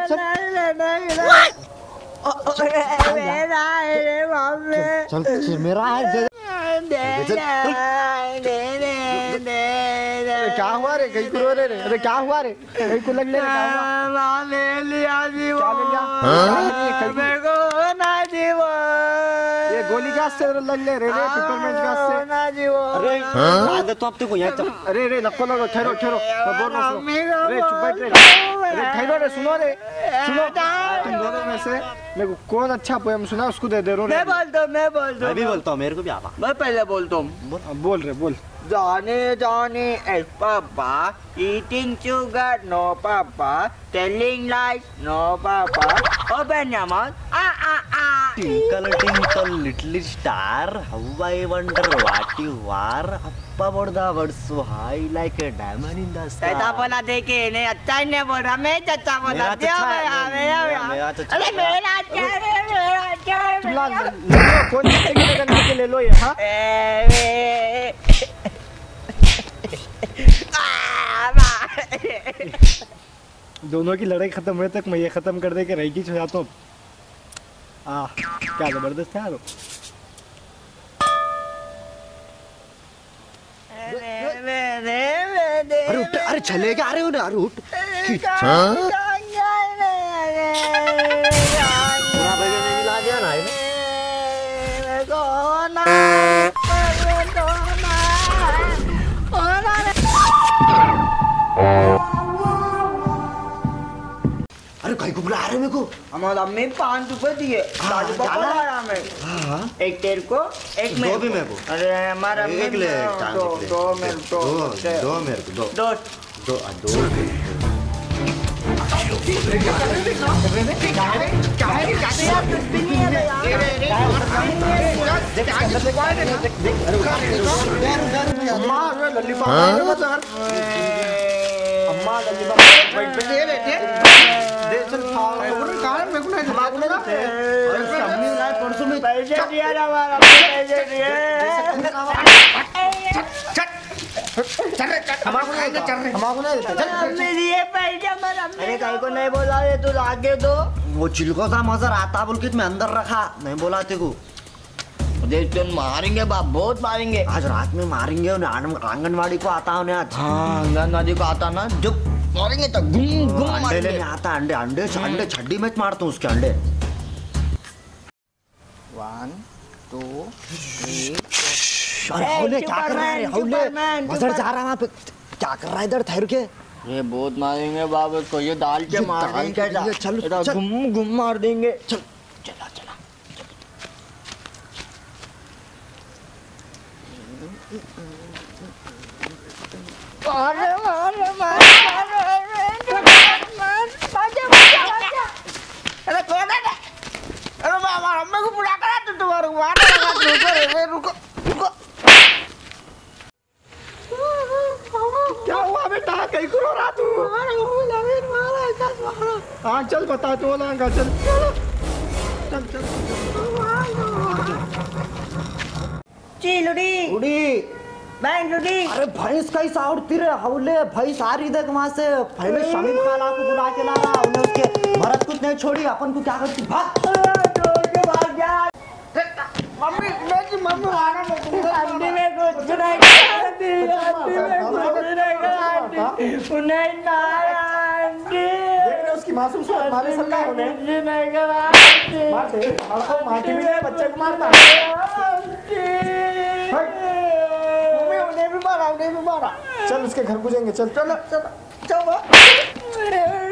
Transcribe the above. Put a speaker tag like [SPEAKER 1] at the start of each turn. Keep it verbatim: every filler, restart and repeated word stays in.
[SPEAKER 1] चल चल मेरा है क्या हुआ रे कहीं को रो रे अरे क्या हुआ रे कहीं को लग ले
[SPEAKER 2] ले लिया जी वो
[SPEAKER 1] मेरे को ना जी वो ये गोली गैस से लग ले रे रे पिपरमेंट गैस से ना जी वो
[SPEAKER 2] अरे आदत तो अब तक यहाँ
[SPEAKER 1] अरे रे नको लगो ठहरो ठहरो मैं बोल रहा हूँ रे चुप बैठ रे अरे ठहरो रे सुनो रे सुनो तुम दोनों में से मेरे को कौन अच्छा पोएम सुना उसको दे दे रो
[SPEAKER 2] मैं बोलता हूँ मैं बोलता हूँ
[SPEAKER 3] मैं भी बोलता हूँ मेरे को भी आवा
[SPEAKER 2] मैं पहले बोलता हूँ
[SPEAKER 1] बोल रे बोल
[SPEAKER 2] Johnny, Johnny, is Papa eating sugar? No, Papa. Telling lies? No, Papa. Open your mouth. Ah, ah, ah.
[SPEAKER 3] Twinkle, twinkle, little star, how I wonder what you are. Up above the world so high like a diamond in the sky.
[SPEAKER 2] ऐसा बोला देखे नहीं अच्छा ही नहीं बोला मैं अच्छा बोला
[SPEAKER 3] मेरा अच्छा है मेरा अच्छा
[SPEAKER 2] अरे मेरा अच्छा है मेरा अच्छा है
[SPEAKER 1] तुम ला कौन से के ले लो ये हाँ दोनों की लड़ाई खत्म हुए तक मैं ये खत्म कर दे के रही की जाता हूँ। आ क्या जबरदस्त है यार। अरे उठ अरे चले क्या अरे उन्हें अरे उठ पूरा भाई ने मिला दिया ना अरे कहीं को बुला रहे मेरे को
[SPEAKER 2] हमारा अम्मी पाँच रुपए दिए दादी को बुलाया मैं एक तेरे को एक
[SPEAKER 3] दो भी मेरे को
[SPEAKER 2] अरे हमारा
[SPEAKER 3] एक ले
[SPEAKER 2] दो दो मेरे को
[SPEAKER 3] दो दो मेरे को दो
[SPEAKER 2] दो
[SPEAKER 3] दो दो
[SPEAKER 1] अम्मा परसों में
[SPEAKER 2] पैसे दिया ना हमारा पैसे दिए अरे कहीं को नहीं बोला रे तू आगे दो
[SPEAKER 3] वो चिलको सा मजर आता बोल के मैं अंदर रखा नहीं बोला तेरे को
[SPEAKER 2] देख तुम मारेंगे बाप बहुत मारेंगे
[SPEAKER 3] आज रात में मारेंगे उन्हें आंगनवाड़ी को आता उन्हें आज
[SPEAKER 2] हाँ आंगनवाड़ी को आता ना जो मारेंगे तो घूम घूम
[SPEAKER 3] अंडे लेने आता अंडे अंडे अंडे छड्डी में मारता हूँ उसके अंडे
[SPEAKER 2] वन टू थ्री
[SPEAKER 3] हौले क्या कर रहा है हौले मजर जा रहा है वहाँ पे क्या कर रहा है इधर ठहर के
[SPEAKER 2] ये बहुत मारेंगे बाप इसको ये डाल के मार देंगे
[SPEAKER 3] चल
[SPEAKER 2] घूम घूम मार देंगे
[SPEAKER 3] चल चला चला
[SPEAKER 2] अरे मार मार अरे कौन है अरे बाबा अम्मा को बुला कर तू तुम्हारे मार रुको रुको रुको
[SPEAKER 1] क्या हुआ बेटा कहीं को रो रहा तू हाँ चल बता तू बोला चल चल चल
[SPEAKER 2] चिलुड़ी
[SPEAKER 1] उड़ी
[SPEAKER 2] बैंक लुड़ी
[SPEAKER 3] अरे भैंस कई साउड़ती रे हौले भैंस आ रही देख वहाँ से पहले शमीम खाला को बुला के ला रहा उन्हें उसके भरत कुछ नहीं छोड़ी अपन को क्या करती भाग
[SPEAKER 2] छोड़ के भाग जा मम्मी मेरी मम्मी आना आंटी में कुछ नहीं करती आंटी में कुछ नहीं करती उन्हें ना आंटी
[SPEAKER 1] देख रहे उसकी मासूम से हमारे सर का होने
[SPEAKER 2] जी नहीं कराती
[SPEAKER 1] मार दे मार मारती भी नहीं बच्चे को मारता मम्मी उन्हें भी मारा उन्हें भी मारा चल उसके घर को जाएंगे चल चलो चलो चलो